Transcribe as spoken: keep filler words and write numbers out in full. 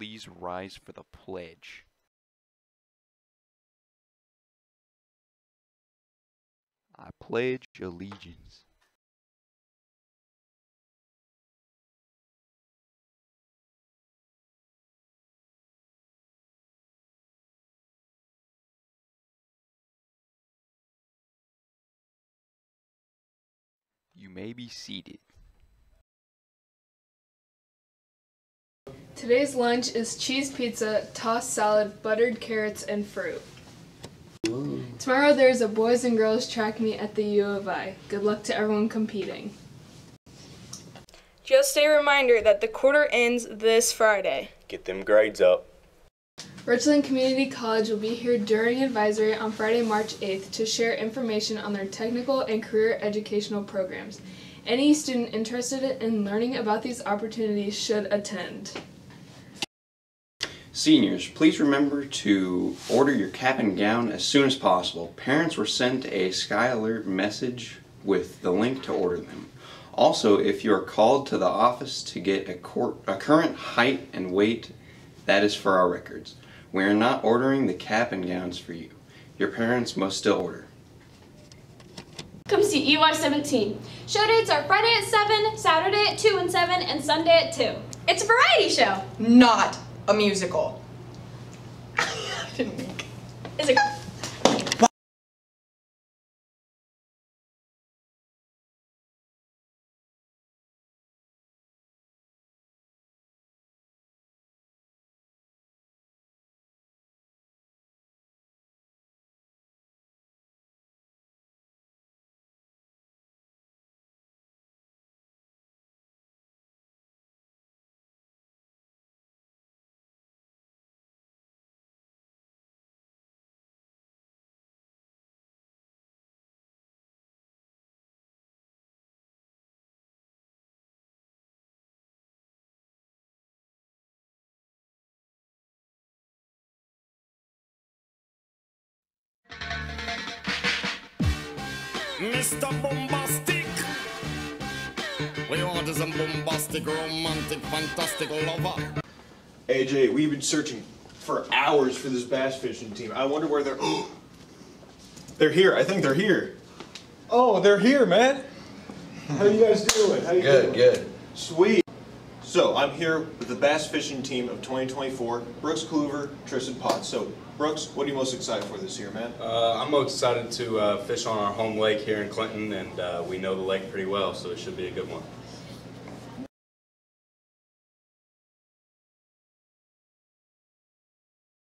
please rise for the pledge? I pledge allegiance. You may be seated. Today's lunch is cheese pizza, tossed salad, buttered carrots, and fruit. Ooh. Tomorrow there is a boys and girls track meet at the U of I. Good luck to everyone competing. Just a reminder that the quarter ends this Friday. Get them grades up. Richland Community College will be here during advisory on Friday, March eighth to share information on their technical and career educational programs. Any student interested in learning about these opportunities should attend. Seniors, please remember to order your cap and gown as soon as possible. Parents were sent a Sky Alert message with the link to order them. Also, if you are called to the office to get a, cor a current height and weight, that is for our records. We are not ordering the cap and gowns for you. Your parents must still order. Come see E Y seventeen. Show dates are Friday at seven, Saturday at two and seven, and Sunday at two. It's a variety show. Not a musical. Is it? Mister Bombastic, we want is a bombastic, romantic, fantastic lover. A J, we've been searching for hours for this bass fishing team. I wonder where they're... They're here. I think they're here. Oh, they're here, man. How you guys doing? How you good, doing? Good. Sweet. So, I'm here with the bass fishing team of twenty twenty-four, Brooks Kluver, Tristan Potts. So, Brooks, what are you most excited for this year, man? Uh, I'm most excited to uh, fish on our home lake here in Clinton, and uh, we know the lake pretty well, so it should be a good one.